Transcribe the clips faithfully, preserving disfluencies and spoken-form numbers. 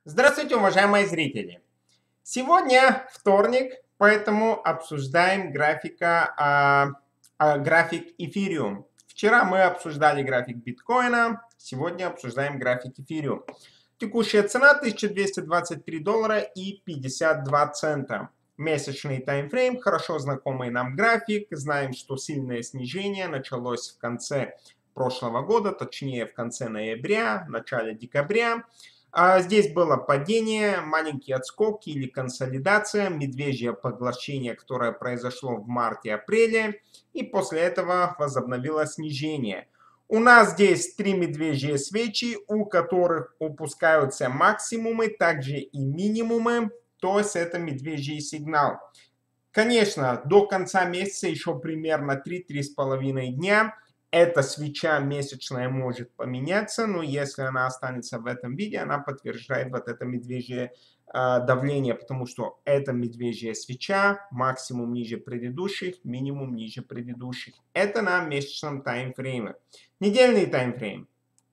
Здравствуйте, уважаемые зрители! Сегодня вторник, поэтому обсуждаем графика, а, а, график эфириум. Вчера мы обсуждали график биткоина, сегодня обсуждаем график эфириум. Текущая цена тысяча двести двадцать три доллара и пятьдесят два цента. Месячный таймфрейм, хорошо знакомый нам график. Знаем, что сильное снижение началось в конце прошлого года, точнее в конце ноября, начале декабря. А здесь было падение, маленький отскок или консолидация, медвежье поглощение, которое произошло в марте-апреле, и после этого возобновилось снижение. У нас здесь три медвежьи свечи, у которых упускаются максимумы, также и минимумы, то есть это медвежий сигнал. Конечно, до конца месяца еще примерно три-три с половиной дня. Эта свеча месячная может поменяться, но если она останется в этом виде, она подтверждает вот это медвежье э, давление, потому что это медвежья свеча, максимум ниже предыдущих, минимум ниже предыдущих. Это на месячном таймфрейме. Недельный таймфрейм.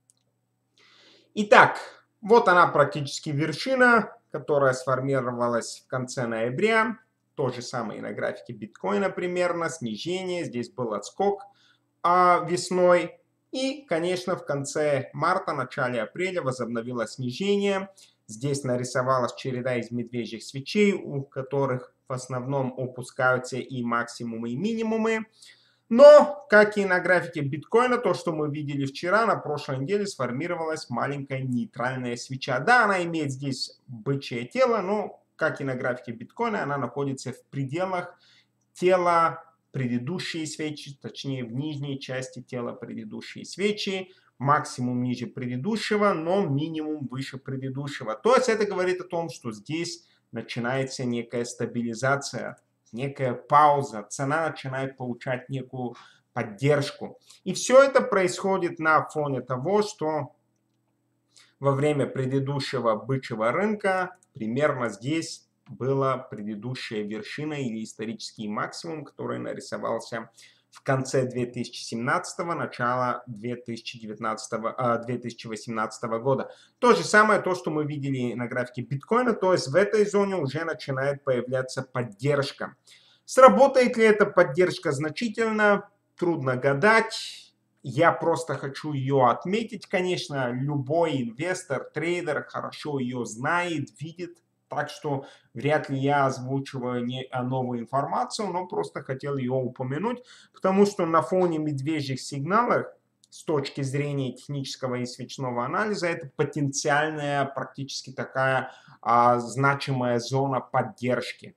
Итак, вот она практически вершина, которая сформировалась в конце ноября. То же самое и на графике биткоина примерно, снижение, здесь был отскок весной. И, конечно, в конце марта, начале апреля возобновилось снижение. Здесь нарисовалась череда из медвежьих свечей, у которых в основном опускаются и максимумы, и минимумы. Но, как и на графике биткоина, то, что мы видели вчера, на прошлой неделе сформировалась маленькая нейтральная свеча. Да, она имеет здесь бычье тело, но, как и на графике биткоина, она находится в пределах тела предыдущие свечи, точнее в нижней части тела предыдущие свечи, максимум ниже предыдущего, но минимум выше предыдущего. То есть это говорит о том, что здесь начинается некая стабилизация, некая пауза, цена начинает получать некую поддержку. И все это происходит на фоне того, что во время предыдущего бычьего рынка примерно здесь была предыдущая вершина или исторический максимум, который нарисовался в конце две тысячи семнадцатого, начало две тысячи девятнадцатого, две тысячи восемнадцатого года. То же самое, то, что мы видели на графике биткоина, то есть в этой зоне уже начинает появляться поддержка. Сработает ли эта поддержка значительно? Трудно гадать. Я просто хочу ее отметить. Конечно, любой инвестор, трейдер хорошо ее знает, видит. Так что вряд ли я озвучиваю не новую информацию, но просто хотел ее упомянуть, потому что на фоне медвежьих сигналов, с точки зрения технического и свечного анализа, это потенциальная, практически такая а, значимая зона поддержки.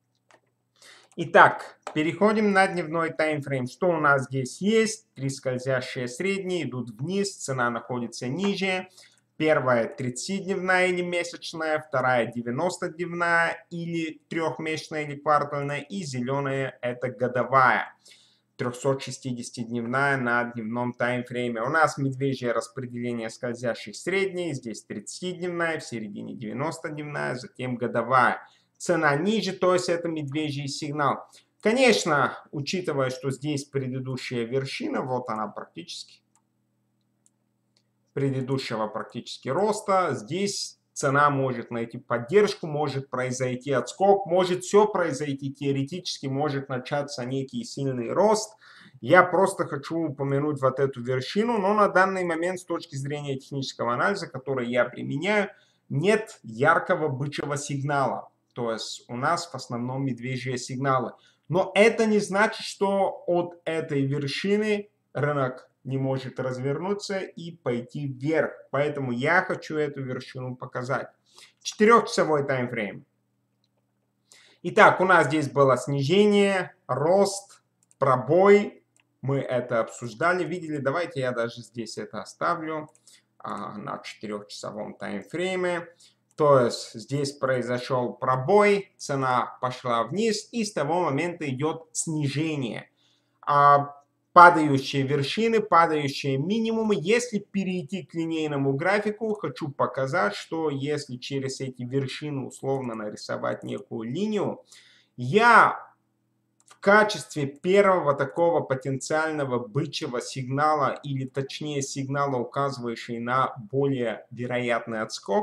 Итак, переходим на дневной таймфрейм. Что у нас здесь есть? Три скользящие средние идут вниз, цена находится ниже. Первая тридцатидневная или месячная, вторая девяностодневная или трехмесячная или квартальная, и зеленая это годовая, трехсотшестидесятидневная на дневном таймфрейме. У нас медвежье распределение скользящих средних, здесь тридцатидневная, в середине девяностодневная, затем годовая. Цена ниже, то есть это медвежий сигнал. Конечно, учитывая, что здесь предыдущая вершина, вот она практически, предыдущего практически роста, здесь цена может найти поддержку, может произойти отскок, может все произойти теоретически, может начаться некий сильный рост. Я просто хочу упомянуть вот эту вершину, но на данный момент с точки зрения технического анализа, который я применяю, нет яркого бычьего сигнала. То есть у нас в основном медвежьи сигналы. Но это не значит, что от этой вершины рынок не может развернуться и пойти вверх. Поэтому я хочу эту вершину показать. Четырехчасовой таймфрейм. Итак, у нас здесь было снижение, рост, пробой. Мы это обсуждали, видели. Давайте я даже здесь это оставлю а, на четырехчасовом таймфрейме. То есть здесь произошел пробой, цена пошла вниз, и с того момента идет снижение. А падающие вершины, падающие минимумы. Если перейти к линейному графику, хочу показать, что если через эти вершины условно нарисовать некую линию, я в качестве первого такого потенциального бычьего сигнала, или точнее сигнала, указывающий на более вероятный отскок,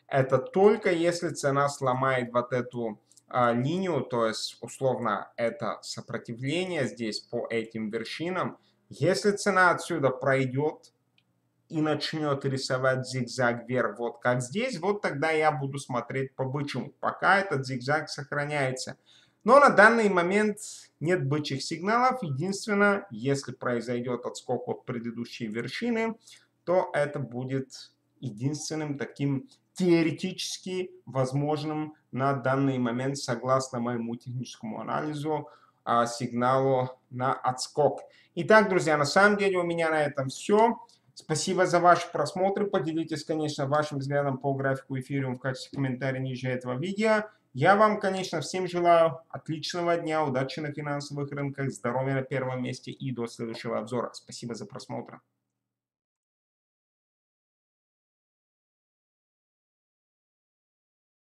Это только если цена сломает вот эту а, линию, то есть условно это сопротивление здесь по этим вершинам. Если цена отсюда пройдет и начнет рисовать зигзаг вверх, вот как здесь, вот тогда я буду смотреть по бычьему, пока этот зигзаг сохраняется. Но на данный момент нет бычьих сигналов. Единственное, если произойдет отскок от предыдущей вершины, то это будет единственным таким теоретически возможным на данный момент, согласно моему техническому анализу, сигналу на отскок. Итак, друзья, на самом деле у меня на этом все. Спасибо за ваши просмотры. Поделитесь, конечно, вашим взглядом по графику эфириум в качестве комментария ниже этого видео. Я вам, конечно, всем желаю отличного дня, удачи на финансовых рынках, здоровья на первом месте и до следующего обзора. Спасибо за просмотр.